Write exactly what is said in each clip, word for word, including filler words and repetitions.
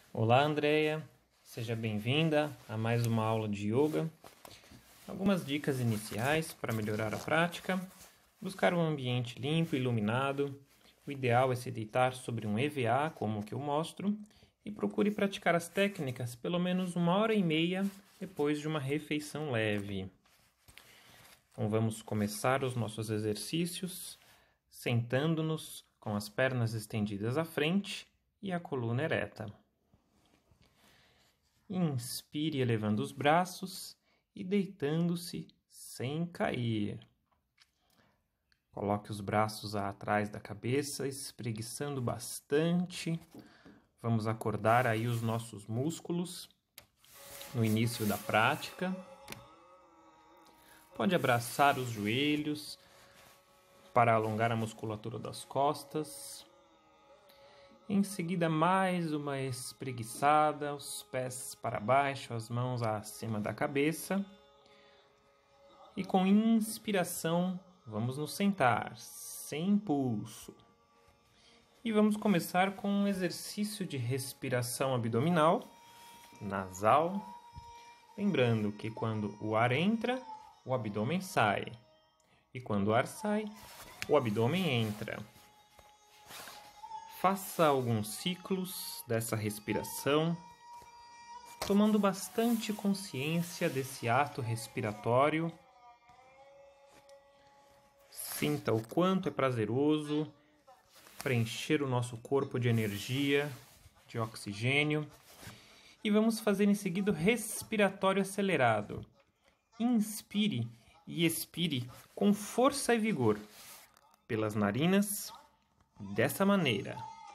Olá, Andreia, seja bem-vinda a mais uma aula de yoga. Algumas dicas iniciais para melhorar a prática: buscar um ambiente limpo e iluminado. O ideal é se deitar sobre um E V A, como o que eu mostro, e procure praticar as técnicas pelo menos uma hora e meia depois de uma refeição leve. Então vamos começar os nossos exercícios sentando-nos com as pernas estendidas à frente e a coluna ereta. Inspire elevando os braços e deitando-se sem cair. Coloque os braços atrás da cabeça, espreguiçando bastante. Vamos acordar aí os nossos músculos no início da prática. Pode abraçar os joelhos para alongar a musculatura das costas. Em seguida, mais uma espreguiçada, os pés para baixo, as mãos acima da cabeça. E com inspiração, vamos nos sentar, sem impulso. E vamos começar com um exercício de respiração abdominal, nasal. Lembrando que quando o ar entra, o abdômen sai. E quando o ar sai, o abdômen entra. Faça alguns ciclos dessa respiração, tomando bastante consciência desse ato respiratório. Sinta o quanto é prazeroso preencher o nosso corpo de energia, de oxigênio. E vamos fazer em seguida o respiratório acelerado. Inspire e expire com força e vigor pelas narinas, dessa maneira.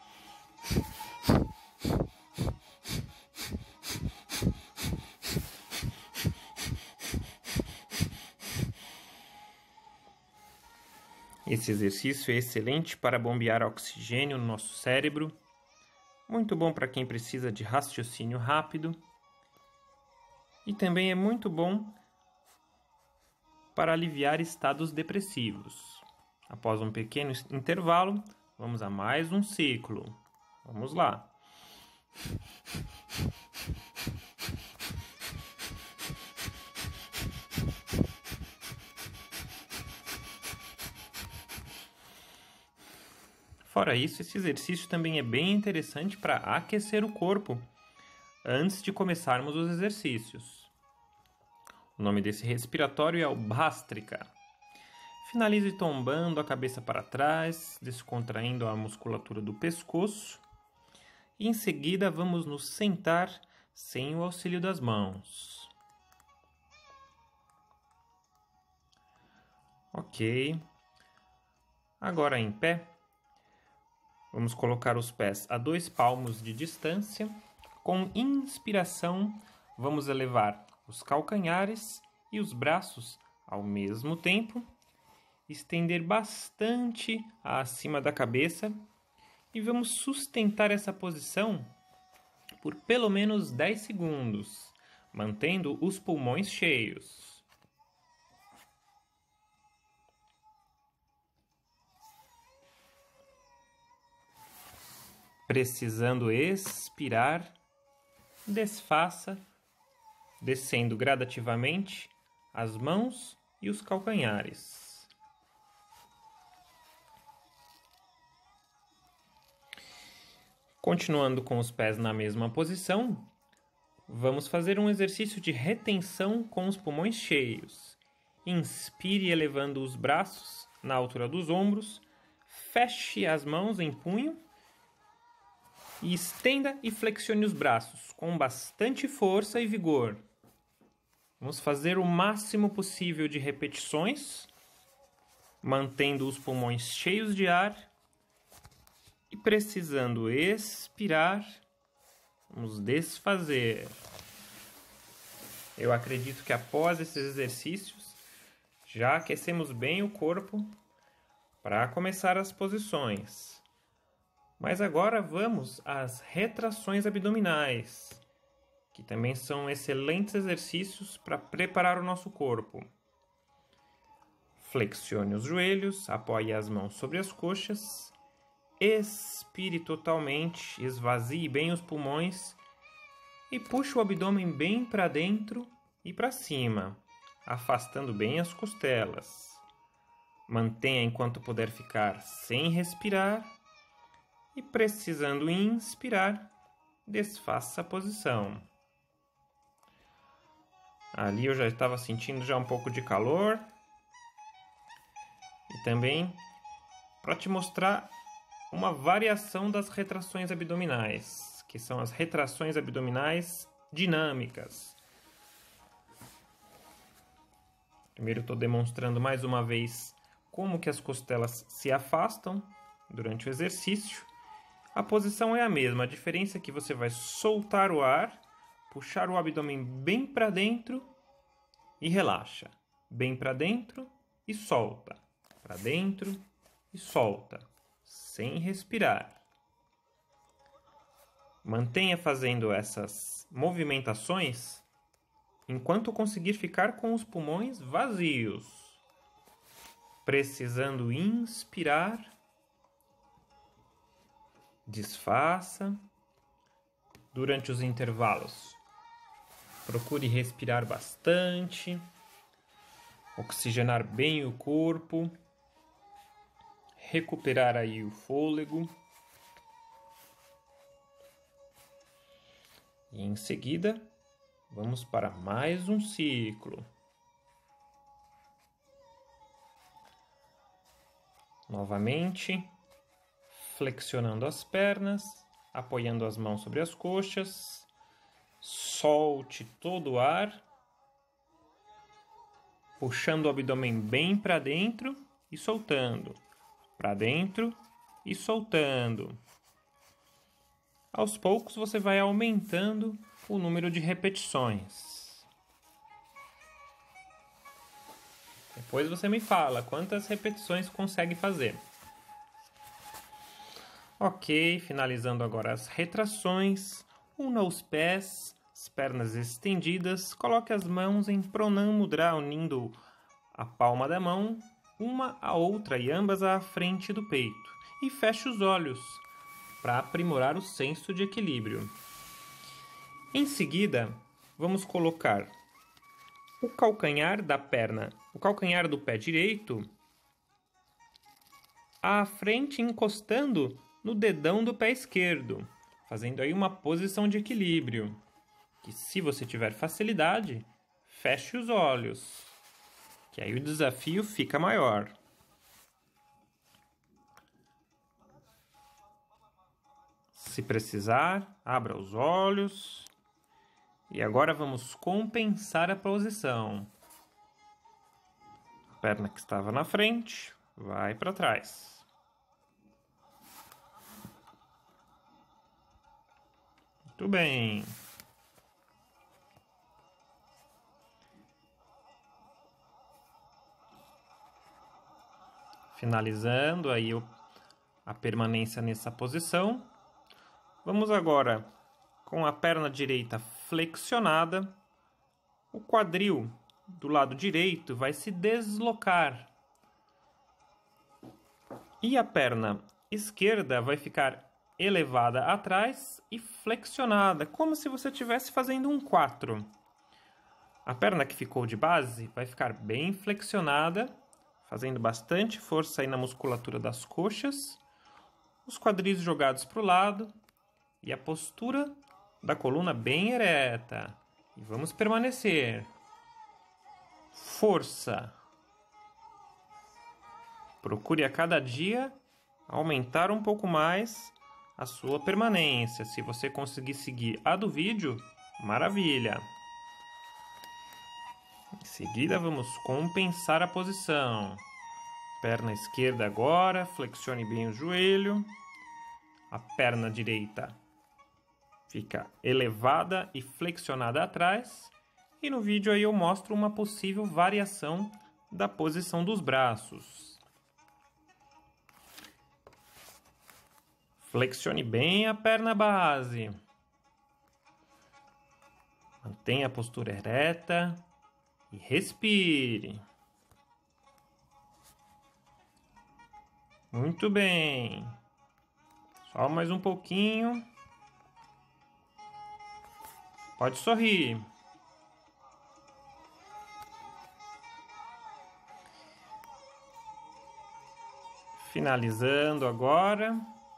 Esse exercício é excelente para bombear oxigênio no nosso cérebro, muito bom para quem precisa de raciocínio rápido e também é muito bom para aliviar estados depressivos. Após um pequeno intervalo, vamos a mais um ciclo. Vamos lá. Fora isso, esse exercício também é bem interessante para aquecer o corpo antes de começarmos os exercícios. O nome desse respiratório é o Bhastrika. Finalize tombando a cabeça para trás, descontraindo a musculatura do pescoço. E em seguida vamos nos sentar sem o auxílio das mãos. Ok. Agora em pé, vamos colocar os pés a dois palmos de distância. Com inspiração, vamos elevar os calcanhares e os braços ao mesmo tempo. Estender bastante acima da cabeça e vamos sustentar essa posição por pelo menos dez segundos, mantendo os pulmões cheios. Precisando expirar, desfaça, descendo gradativamente as mãos e os calcanhares. Continuando com os pés na mesma posição, vamos fazer um exercício de retenção com os pulmões cheios. Inspire elevando os braços na altura dos ombros, feche as mãos em punho e estenda e flexione os braços com bastante força e vigor. Vamos fazer o máximo possível de repetições, mantendo os pulmões cheios de ar. E precisando expirar, vamos desfazer. Eu acredito que após esses exercícios, já aquecemos bem o corpo para começar as posições. Mas agora vamos às retrações abdominais, que também são excelentes exercícios para preparar o nosso corpo. Flexione os joelhos, apoie as mãos sobre as coxas. Expire totalmente, esvazie bem os pulmões e puxe o abdômen bem para dentro e para cima, afastando bem as costelas. Mantenha enquanto puder ficar sem respirar e, precisando inspirar, desfaça a posição. Ali eu já estava sentindo já um pouco de calor. E também para te mostrar uma variação das retrações abdominais, que são as retrações abdominais dinâmicas. Primeiro estou demonstrando mais uma vez como que as costelas se afastam durante o exercício. A posição é a mesma, a diferença é que você vai soltar o ar, puxar o abdômen bem para dentro e relaxa. Bem para dentro e solta. Para dentro e solta, sem respirar. Mantenha fazendo essas movimentações enquanto conseguir ficar com os pulmões vazios. Precisando inspirar, desfaça. Durante os intervalos, procure respirar bastante, oxigenar bem o corpo, recuperar aí o fôlego. E em seguida, vamos para mais um ciclo. Novamente, flexionando as pernas, apoiando as mãos sobre as coxas. Solte todo o ar, puxando o abdômen bem para dentro e soltando. Para dentro e soltando. Aos poucos você vai aumentando o número de repetições. Depois você me fala quantas repetições consegue fazer. Ok, finalizando agora as retrações. Una os pés, as pernas estendidas. Coloque as mãos em Pranam Mudra, unindo a palma da mão uma à outra e ambas à frente do peito. E feche os olhos para aprimorar o senso de equilíbrio. Em seguida, vamos colocar o calcanhar da perna, o calcanhar do pé direito à frente, encostando no dedão do pé esquerdo, fazendo aí uma posição de equilíbrio. Que, se você tiver facilidade, feche os olhos, que aí o desafio fica maior. Se precisar, abra os olhos. E agora vamos compensar a posição. A perna que estava na frente vai para trás. Muito bem. Finalizando aí a permanência nessa posição. Vamos agora com a perna direita flexionada. O quadril do lado direito vai se deslocar. E a perna esquerda vai ficar elevada atrás e flexionada, como se você estivesse fazendo um quatro. A perna que ficou de base vai ficar bem flexionada, fazendo bastante força aí na musculatura das coxas, os quadris jogados para o lado e a postura da coluna bem ereta. E vamos permanecer. Força. Procure a cada dia aumentar um pouco mais a sua permanência. Se você conseguir seguir a do vídeo, maravilha. Em seguida, vamos compensar a posição. Perna esquerda agora, flexione bem o joelho. A perna direita fica elevada e flexionada atrás. E no vídeo aí eu mostro uma possível variação da posição dos braços. Flexione bem a perna base. Mantenha a postura ereta e respire. Muito bem. Só mais um pouquinho. Pode sorrir. Finalizando agora.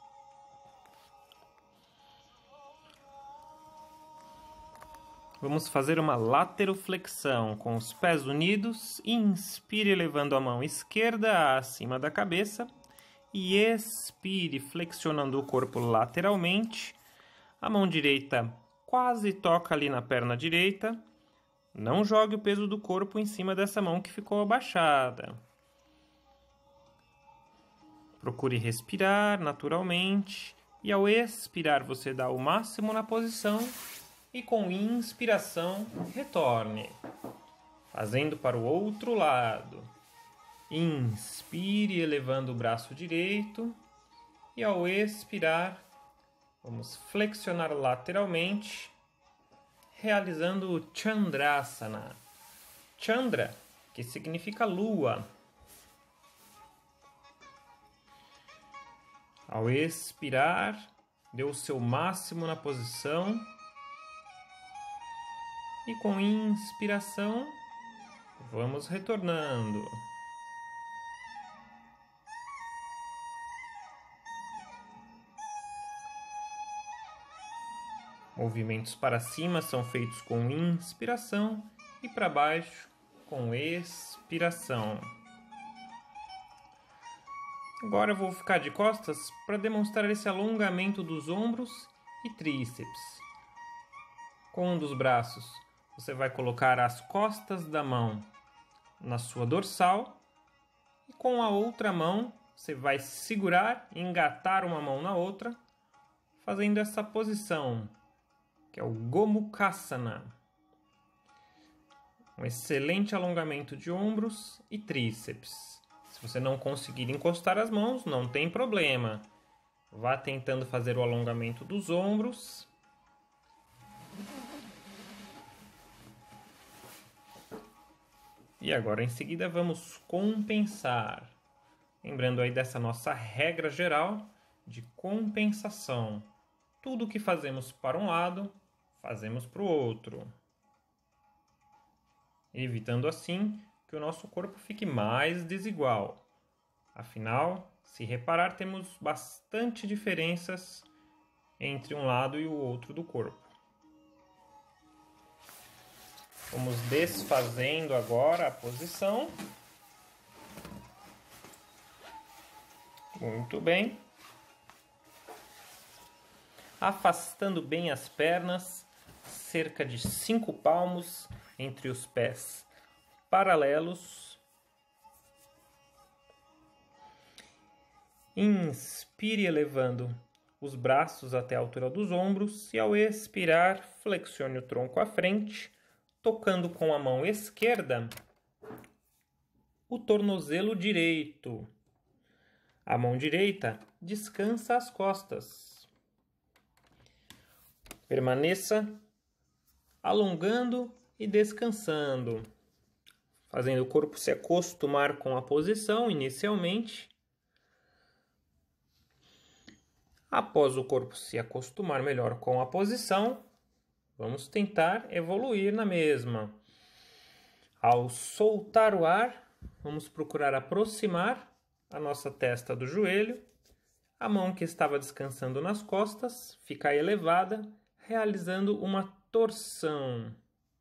Vamos fazer uma lateroflexão com os pés unidos. Inspire elevando a mão esquerda acima da cabeça e expire flexionando o corpo lateralmente. A mão direita quase toca ali na perna direita. Não jogue o peso do corpo em cima dessa mão que ficou abaixada. Procure respirar naturalmente e ao expirar você dá o máximo na posição. E com inspiração, retorne, fazendo para o outro lado. Inspire, elevando o braço direito. E ao expirar, vamos flexionar lateralmente, realizando o Chandrasana. Chandra, que significa lua. Ao expirar, dê o seu máximo na posição. E com inspiração, vamos retornando. Movimentos para cima são feitos com inspiração e para baixo com expiração. Agora eu vou ficar de costas para demonstrar esse alongamento dos ombros e tríceps. Com um dos braços, você vai colocar as costas da mão na sua dorsal e com a outra mão você vai segurar e engatar uma mão na outra, fazendo essa posição, que é o Gomukhasana. Um excelente alongamento de ombros e tríceps. Se você não conseguir encostar as mãos, não tem problema. Vá tentando fazer o alongamento dos ombros. E agora, em seguida, vamos compensar. Lembrando aí dessa nossa regra geral de compensação. Tudo que fazemos para um lado, fazemos para o outro. Evitando assim que o nosso corpo fique mais desigual. Afinal, se reparar, temos bastante diferenças entre um lado e o outro do corpo. Vamos desfazendo agora a posição. Muito bem. Afastando bem as pernas, cerca de cinco palmos entre os pés paralelos. Inspire elevando os braços até a altura dos ombros e ao expirar, flexione o tronco à frente, tocando com a mão esquerda o tornozelo direito. A mão direita descansa as costas. Permaneça alongando e descansando, fazendo o corpo se acostumar com a posição inicialmente. Após o corpo se acostumar melhor com a posição, vamos tentar evoluir na mesma. Ao soltar o ar, vamos procurar aproximar a nossa testa do joelho. A mão que estava descansando nas costas fica elevada, realizando uma torção.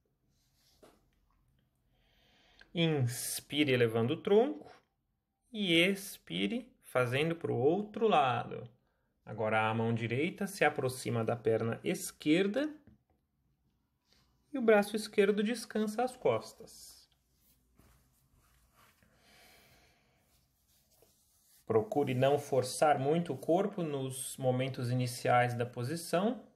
Inspire elevando o tronco e expire fazendo para o outro lado. Agora a mão direita se aproxima da perna esquerda e o braço esquerdo descansa as costas. Procure não forçar muito o corpo nos momentos iniciais da posição,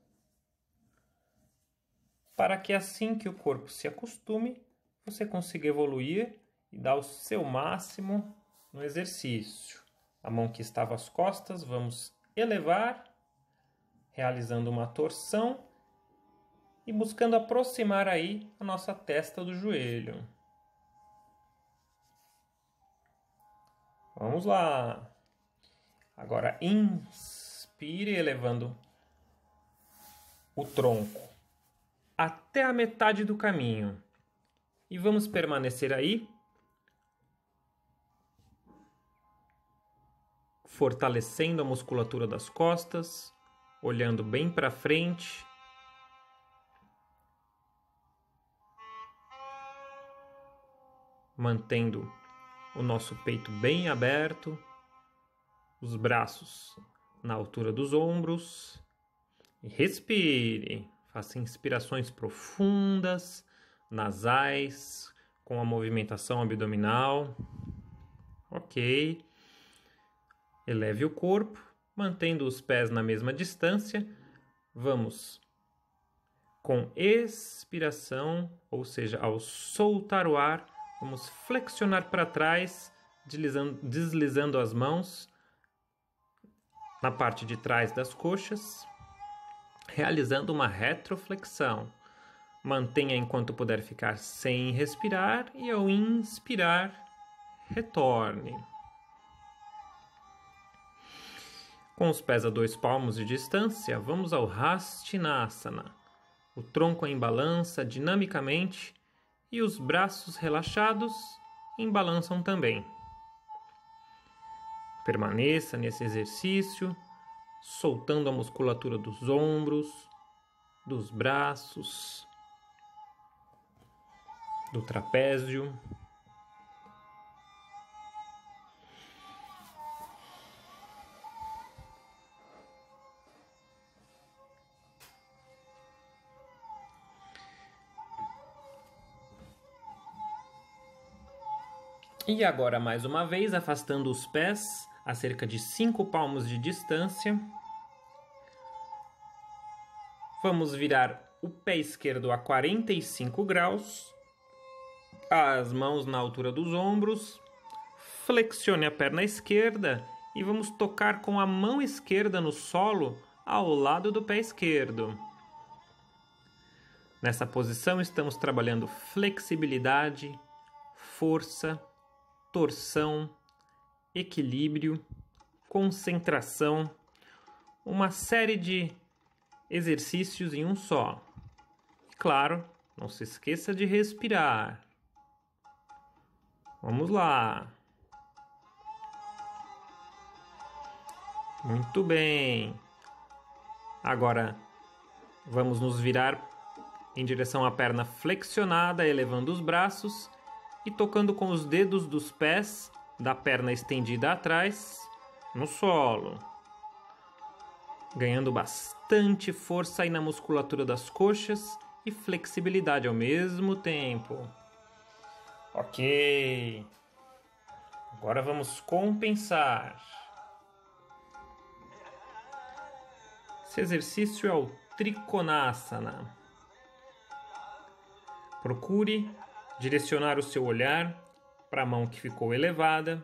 para que assim que o corpo se acostume, você consiga evoluir e dar o seu máximo no exercício. A mão que estava às costas, vamos elevar, realizando uma torção e buscando aproximar aí a nossa testa do joelho. Vamos lá. Agora inspire elevando o tronco até a metade do caminho. E vamos permanecer aí, fortalecendo a musculatura das costas, olhando bem para frente. Mantendo o nosso peito bem aberto, os braços na altura dos ombros. E respire. Faça inspirações profundas, nasais, com a movimentação abdominal. Ok. Eleve o corpo, mantendo os pés na mesma distância. Vamos com expiração, ou seja, ao soltar o ar, vamos flexionar para trás, deslizando, deslizando as mãos na parte de trás das coxas, realizando uma retroflexão. Mantenha enquanto puder ficar sem respirar e ao inspirar, retorne. Com os pés a dois palmos de distância, vamos ao Hastinasana. O tronco em balança dinamicamente e os braços relaxados embalançam também. Permaneça nesse exercício, soltando a musculatura dos ombros, dos braços, do trapézio. E agora, mais uma vez, afastando os pés a cerca de cinco palmos de distância. Vamos virar o pé esquerdo a quarenta e cinco graus. As mãos na altura dos ombros. Flexione a perna esquerda e vamos tocar com a mão esquerda no solo ao lado do pé esquerdo. Nessa posição estamos trabalhando flexibilidade, força, torção, equilíbrio, concentração, uma série de exercícios em um só. E claro, não se esqueça de respirar. Vamos lá. Muito bem. Agora vamos nos virar em direção à perna flexionada, elevando os braços e tocando com os dedos dos pés da perna estendida atrás no solo, ganhando bastante força aí na musculatura das coxas e flexibilidade ao mesmo tempo. Ok, agora vamos compensar. Esse exercício é o Trikonasana. Procure direcionar o seu olhar para a mão que ficou elevada.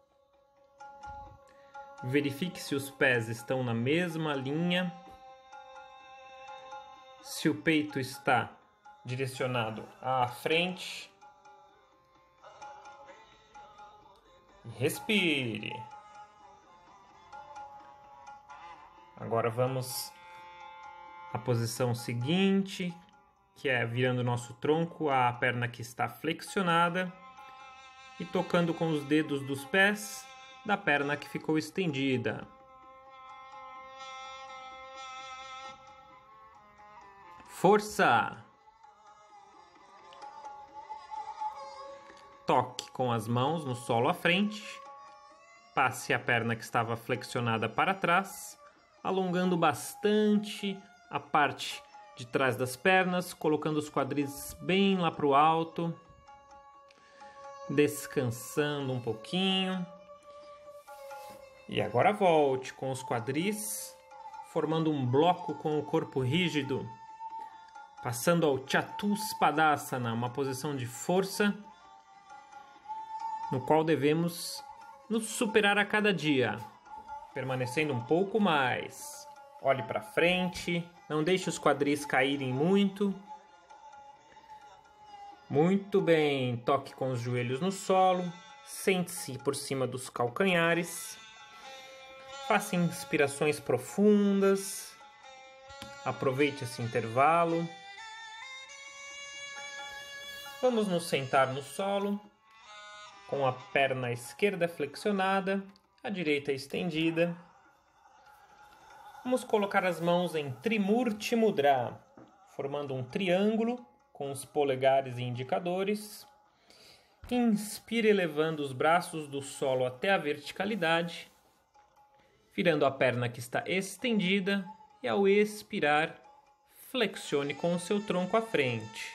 Verifique se os pés estão na mesma linha. Se o peito está direcionado à frente. Respire. Agora vamos à posição seguinte, que é virando o nosso tronco, a perna que está flexionada e tocando com os dedos dos pés da perna que ficou estendida. Força! Toque com as mãos no solo à frente, passe a perna que estava flexionada para trás, alongando bastante a parte de trás das pernas, colocando os quadris bem lá para o alto, descansando um pouquinho. E agora volte com os quadris, formando um bloco com o corpo rígido, passando ao Chatuspadasana, uma posição de força, no qual devemos nos superar a cada dia, permanecendo um pouco mais. Olhe para frente, não deixe os quadris caírem muito. Muito bem, toque com os joelhos no solo, sente-se por cima dos calcanhares. Faça inspirações profundas, aproveite esse intervalo. Vamos nos sentar no solo, com a perna esquerda flexionada, a direita estendida. Vamos colocar as mãos em Trimurti Mudra, formando um triângulo com os polegares e indicadores. Inspire elevando os braços do solo até a verticalidade, virando a perna que está estendida e ao expirar, flexione com o seu tronco à frente.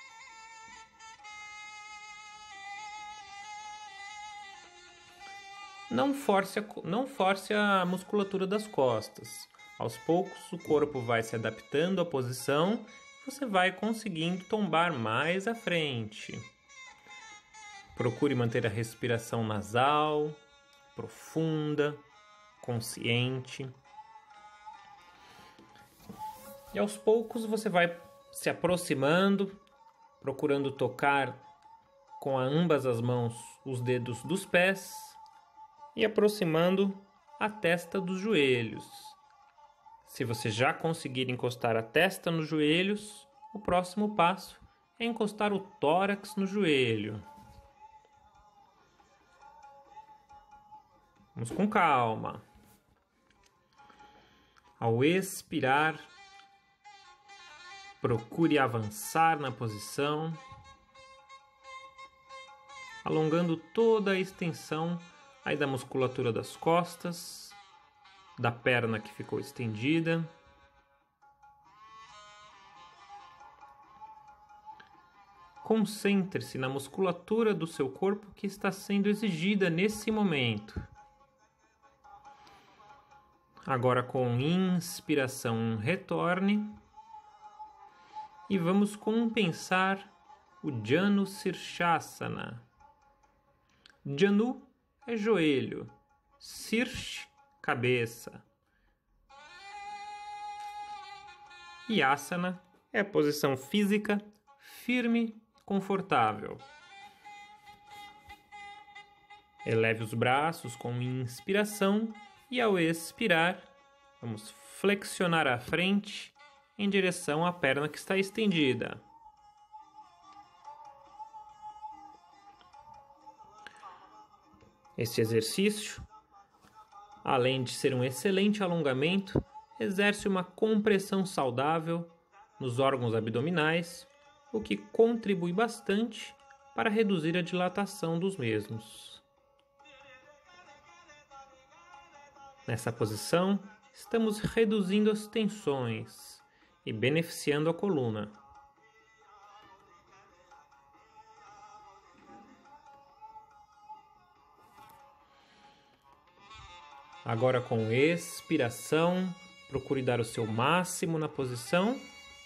Não force, a, não force a musculatura das costas. Aos poucos, o corpo vai se adaptando à posição e você vai conseguindo tombar mais à frente. Procure manter a respiração nasal, profunda, consciente. E aos poucos você vai se aproximando, procurando tocar com ambas as mãos os dedos dos pés e aproximando a testa dos joelhos. Se você já conseguir encostar a testa nos joelhos, o próximo passo é encostar o tórax no joelho. Vamos com calma. Ao expirar, procure avançar na posição, alongando toda a extensão aí da musculatura das costas, da perna que ficou estendida. Concentre-se na musculatura do seu corpo que está sendo exigida nesse momento. Agora, com inspiração, retorne e vamos compensar o Janu Sirshasana. Janu é joelho, Sirsh, cabeça. E Asana é a posição física firme e confortável. Eleve os braços com inspiração e ao expirar, vamos flexionar a frente em direção à perna que está estendida. Este exercício, além de ser um excelente alongamento, exerce uma compressão saudável nos órgãos abdominais, o que contribui bastante para reduzir a dilatação dos mesmos. Nessa posição, estamos reduzindo as tensões e beneficiando a coluna. Agora, com expiração, procure dar o seu máximo na posição,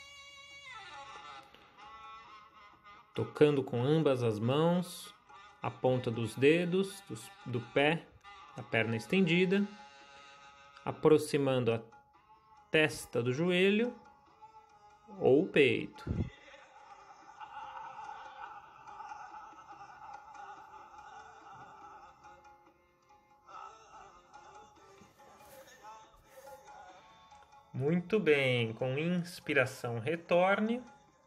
tocando com ambas as mãos a ponta dos dedos dos, do pé, a perna estendida, aproximando a testa do joelho ou o peito. Muito bem, com inspiração retorne.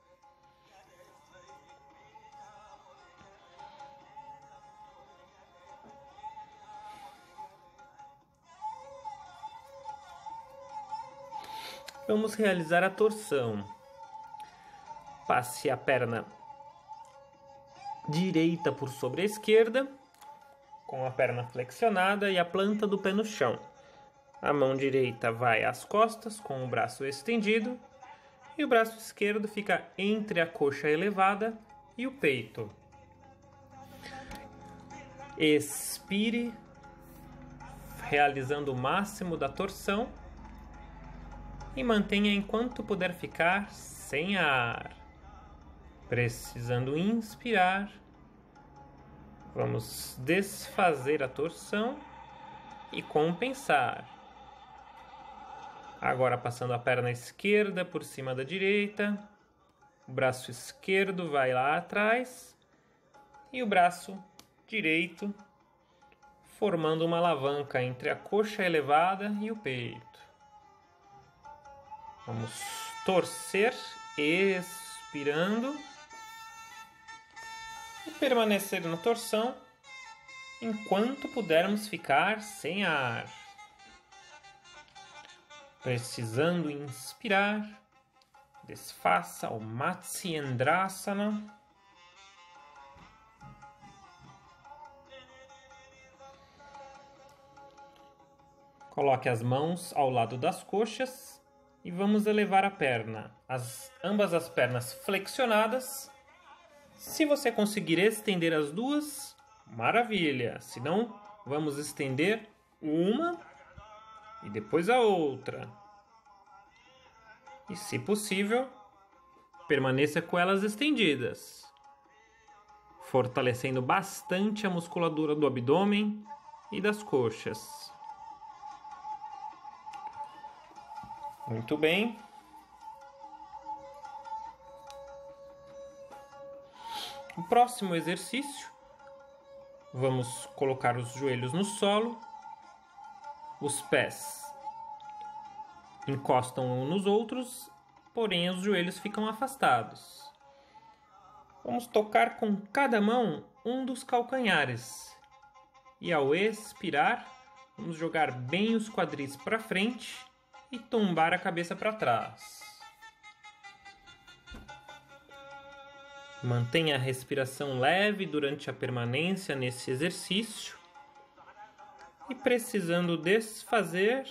Vamos realizar a torção. Passe a perna direita por sobre a esquerda, com a perna flexionada e a planta do pé no chão. A mão direita vai às costas com o braço estendido e o braço esquerdo fica entre a coxa elevada e o peito. Expire, realizando o máximo da torção e mantenha enquanto puder ficar sem ar. Precisando inspirar, vamos desfazer a torção e compensar. Agora passando a perna esquerda por cima da direita, o braço esquerdo vai lá atrás e o braço direito formando uma alavanca entre a coxa elevada e o peito. Vamos torcer, expirando. permanecer na torção enquanto pudermos ficar sem ar. Precisando inspirar, desfaça o Matsyendrasana. Coloque as mãos ao lado das coxas e vamos elevar a perna, as, ambas as pernas flexionadas. Se você conseguir estender as duas, maravilha! Se não, vamos estender uma e depois a outra. E, se possível, permaneça com elas estendidas, fortalecendo bastante a musculatura do abdômen e das coxas. Muito bem. O próximo exercício, vamos colocar os joelhos no solo, os pés encostam uns nos outros, porém os joelhos ficam afastados. Vamos tocar com cada mão um dos calcanhares e, ao expirar, vamos jogar bem os quadris para frente e tombar a cabeça para trás. Mantenha a respiração leve durante a permanência nesse exercício. E, precisando desfazer,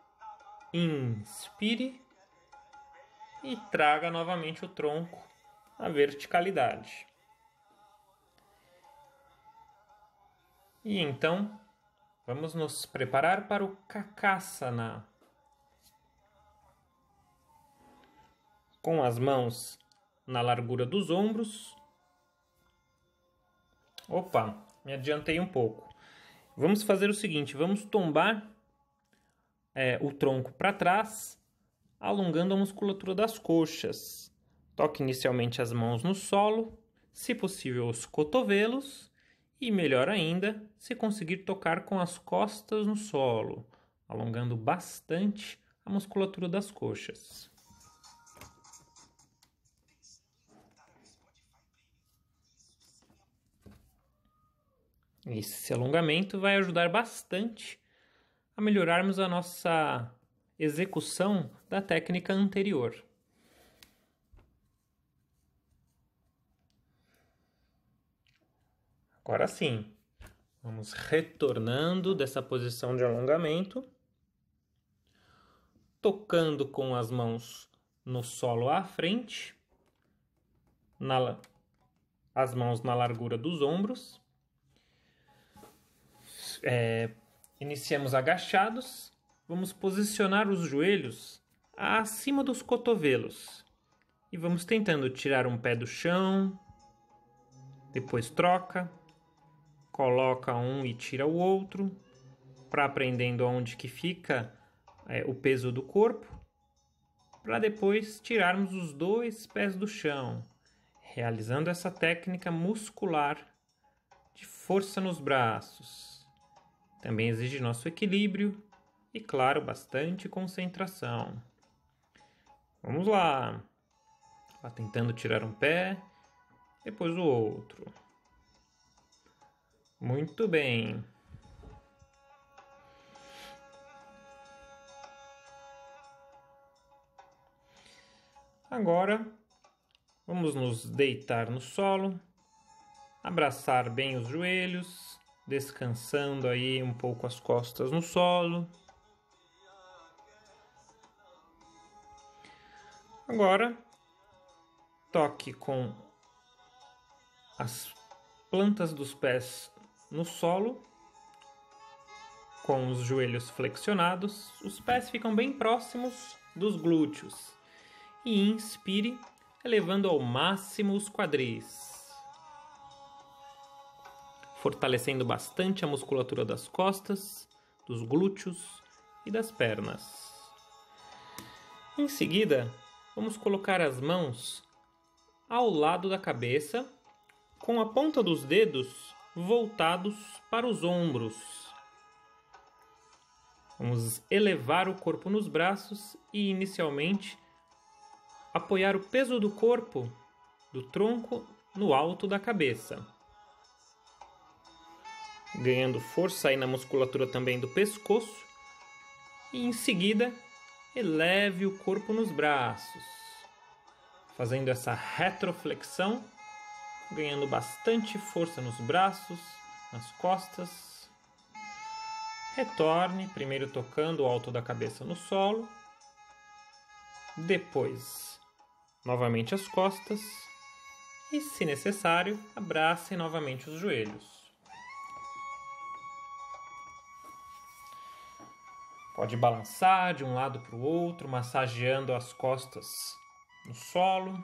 inspire e traga novamente o tronco à verticalidade. E então, vamos nos preparar para o Kakasana. Com as mãos na largura dos ombros. Opa, me adiantei um pouco. Vamos fazer o seguinte, vamos tombar é, o tronco para trás, alongando a musculatura das coxas. Toque inicialmente as mãos no solo, se possível os cotovelos, e melhor ainda, se conseguir tocar com as costas no solo, alongando bastante a musculatura das coxas. Esse alongamento vai ajudar bastante a melhorarmos a nossa execução da técnica anterior. Agora sim, vamos retornando dessa posição de alongamento, tocando com as mãos no solo à frente, na, as mãos na largura dos ombros. É, iniciamos agachados, vamos posicionar os joelhos acima dos cotovelos e vamos tentando tirar um pé do chão, depois troca, coloca um e tira o outro, para aprendendo onde que fica é, o peso do corpo, para depois tirarmos os dois pés do chão, realizando essa técnica muscular de força nos braços. Também exige nosso equilíbrio e, claro, bastante concentração. Vamos lá. Vá tentando tirar um pé, depois o outro. Muito bem. Agora, vamos nos deitar no solo, abraçar bem os joelhos, descansando aí um pouco as costas no solo. Agora, toque com as plantas dos pés no solo, com os joelhos flexionados. Os pés ficam bem próximos dos glúteos. E inspire, elevando ao máximo os quadris, fortalecendo bastante a musculatura das costas, dos glúteos e das pernas. Em seguida, vamos colocar as mãos ao lado da cabeça, com a ponta dos dedos voltados para os ombros. Vamos elevar o corpo nos braços e, inicialmente, apoiar o peso do corpo, do tronco, no alto da cabeça. ganhando força aí na musculatura também do pescoço. E em seguida, eleve o corpo nos braços, fazendo essa retroflexão, ganhando bastante força nos braços, nas costas. Retorne, primeiro tocando o alto da cabeça no solo, depois novamente as costas e, se necessário, abrace novamente os joelhos. Pode balançar de um lado para o outro, massageando as costas no solo.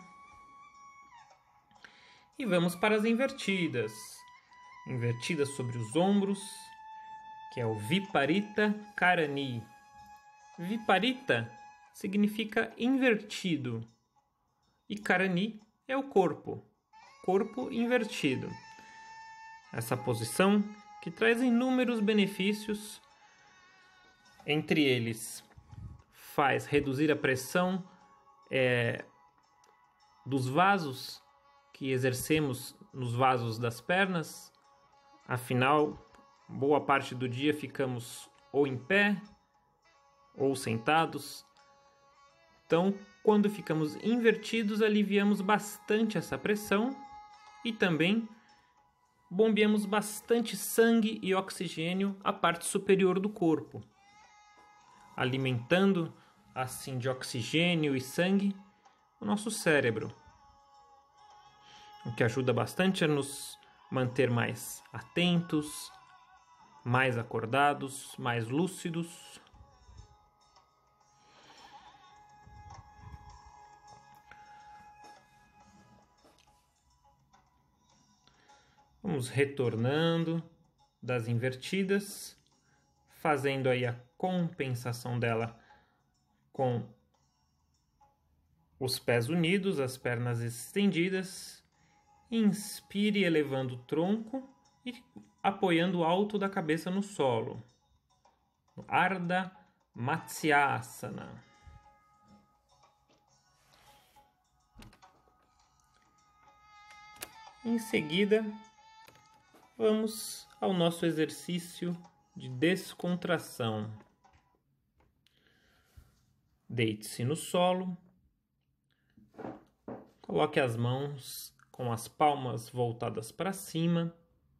E vamos para as invertidas. Invertidas sobre os ombros, que é o Viparita Karani. Viparita significa invertido e Karani é o corpo, corpo invertido. Essa posição que traz inúmeros benefícios, entre eles faz reduzir a pressão é, dos vasos que exercemos nos vasos das pernas. Afinal, boa parte do dia ficamos ou em pé ou sentados. Então, quando ficamos invertidos, aliviamos bastante essa pressão e também bombeamos bastante sangue e oxigênio à parte superior do corpo, alimentando assim de oxigênio e sangue o nosso cérebro, o que ajuda bastante a nos manter mais atentos, mais acordados, mais lúcidos. Vamos retornando das invertidas, fazendo aí a compensação dela com os pés unidos, as pernas estendidas. Inspire elevando o tronco e apoiando o alto da cabeça no solo. Ardha Matsyasana. Em seguida, vamos ao nosso exercício de descontração. Deite-se no solo. Coloque as mãos com as palmas voltadas para cima.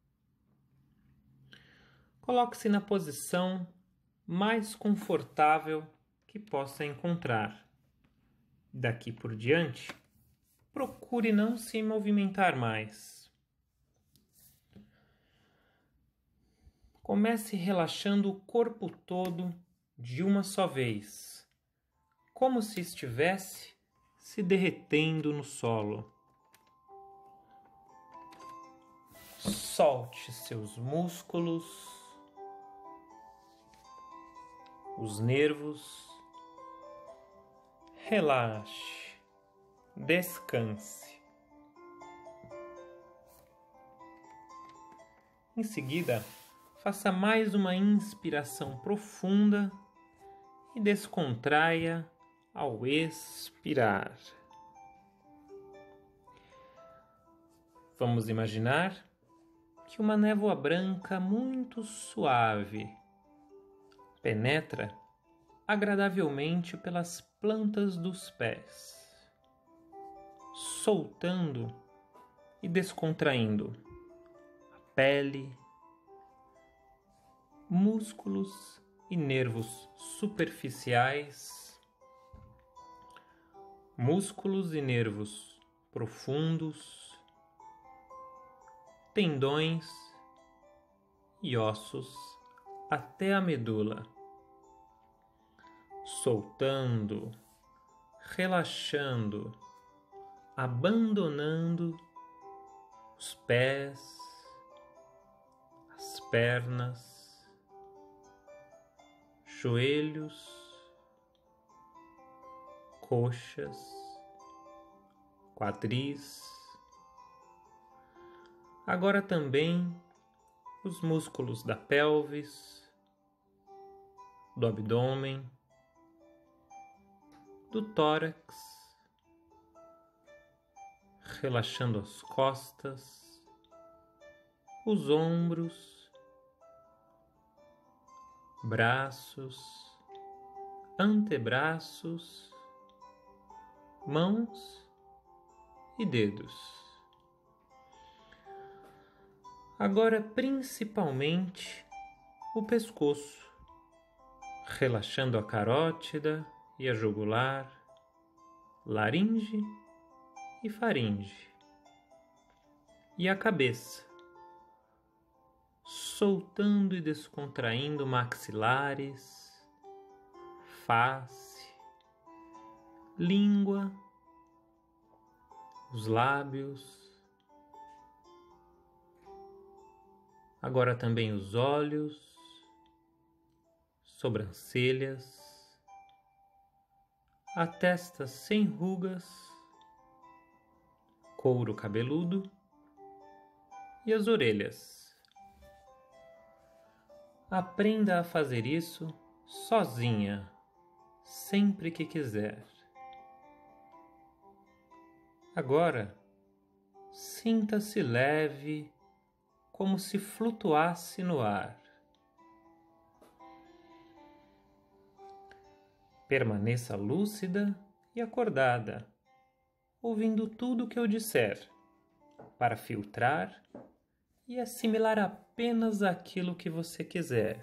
Coloque-se na posição mais confortável que possa encontrar. Daqui por diante, procure não se movimentar mais. Comece relaxando o corpo todo de uma só vez, como se estivesse se derretendo no solo. Solte seus músculos, os nervos, relaxe, descanse. Em seguida, faça mais uma inspiração profunda e descontraia ao expirar. Vamos imaginar que uma névoa branca muito suave penetra agradavelmente pelas plantas dos pés, soltando e descontraindo a pele, músculos e nervos superficiais, músculos e nervos profundos, tendões e ossos até a medula, soltando, relaxando, abandonando os pés, as pernas, joelhos, coxas, quadris. Agora também os músculos da pelvis, do abdômen, do tórax, relaxando as costas, os ombros braços, antebraços, mãos e dedos. Agora, principalmente, o pescoço, relaxando a carótida e a jugular, laringe e faringe. E a cabeça, soltando e descontraindo maxilares, face, língua, os lábios, agora também os olhos, sobrancelhas, a testa sem rugas, couro cabeludo e as orelhas. Aprenda a fazer isso sozinha, sempre que quiser. Agora, sinta-se leve, como se flutuasse no ar. Permaneça lúcida e acordada, ouvindo tudo o que eu disser, para filtrar e assimilar apenas aquilo que você quiser.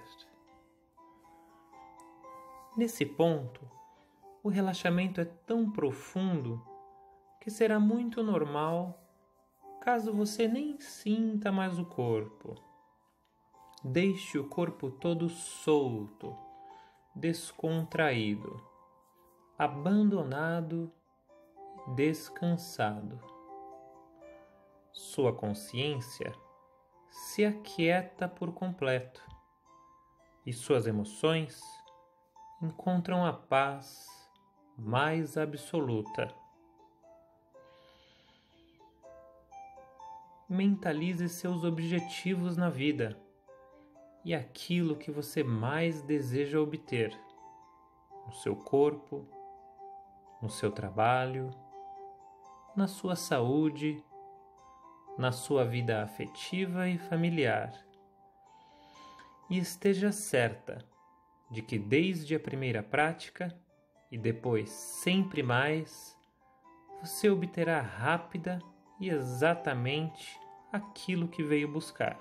Nesse ponto, o relaxamento é tão profundo que será muito normal caso você nem sinta mais o corpo. Deixe o corpo todo solto, descontraído, abandonado e descansado. Sua consciência se aquieta por completo e suas emoções encontram a paz mais absoluta. Mentalize seus objetivos na vida e aquilo que você mais deseja obter no seu corpo, no seu trabalho, na sua saúde, na sua vida afetiva e familiar. E esteja certa de que desde a primeira prática e depois sempre mais, você obterá rápida e exatamente aquilo que veio buscar.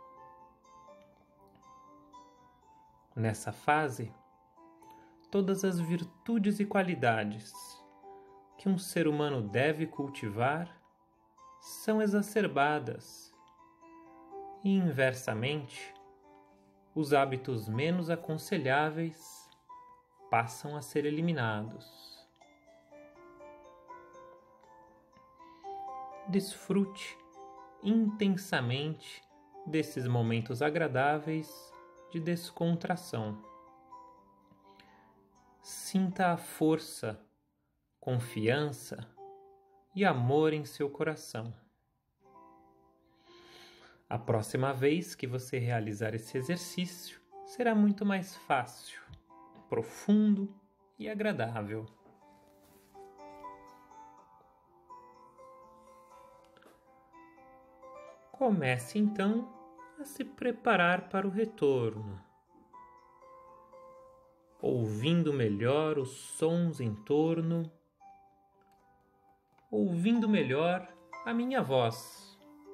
Nessa fase, todas as virtudes e qualidades que um ser humano deve cultivar são exacerbadas e, inversamente, os hábitos menos aconselháveis passam a ser eliminados. Desfrute intensamente desses momentos agradáveis de descontração. Sinta a força, confiança e amor em seu coração. A próxima vez que você realizar esse exercício será muito mais fácil, profundo e agradável. Comece então a se preparar para o retorno, ouvindo melhor os sons em torno, ouvindo melhor a minha voz.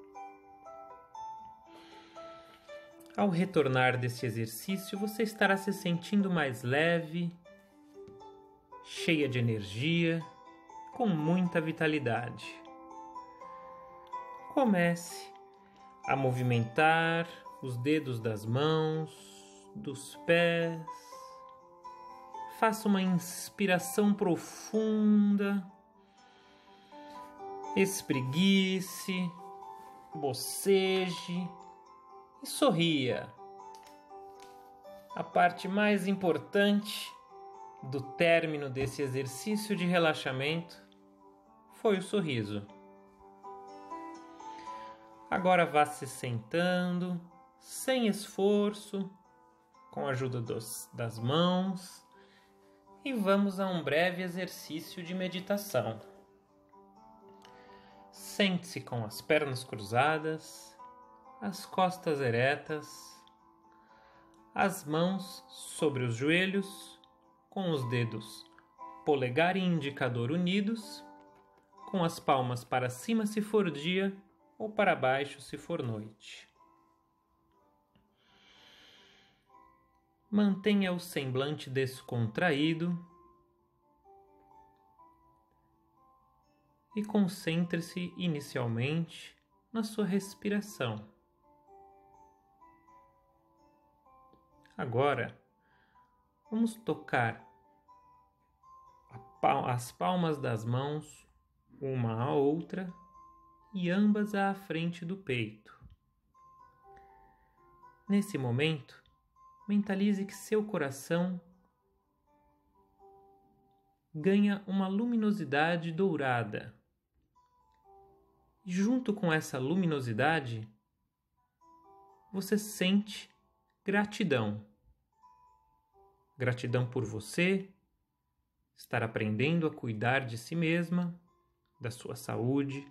Ao retornar deste exercício, você estará se sentindo mais leve, cheia de energia, com muita vitalidade. Comece a movimentar os dedos das mãos, dos pés. Faça uma inspiração profunda. Espreguice, boceje e sorria. A parte mais importante do término desse exercício de relaxamento foi o sorriso. Agora vá se sentando, sem esforço, com a ajuda dos, das mãos, e vamos a um breve exercício de meditação. Sente-se com as pernas cruzadas, as costas eretas, as mãos sobre os joelhos, com os dedos polegar e indicador unidos, com as palmas para cima se for dia ou para baixo se for noite. Mantenha o semblante descontraído e concentre-se inicialmente na sua respiração. Agora, vamos tocar as palmas das mãos uma à outra e ambas à frente do peito. Nesse momento, mentalize que seu coração ganha uma luminosidade dourada. E junto com essa luminosidade, você sente gratidão. Gratidão por você estar aprendendo a cuidar de si mesma, da sua saúde.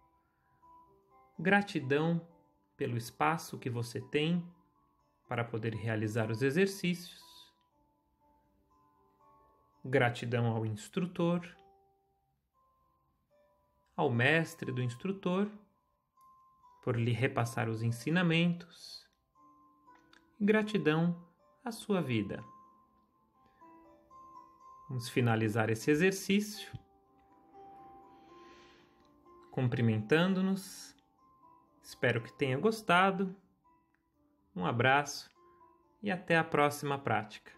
Gratidão pelo espaço que você tem para poder realizar os exercícios. Gratidão ao instrutor, ao mestre do instrutor, por lhe repassar os ensinamentos. Gratidão à sua vida. Vamos finalizar esse exercício cumprimentando-nos. Espero que tenha gostado. Um abraço e até a próxima prática.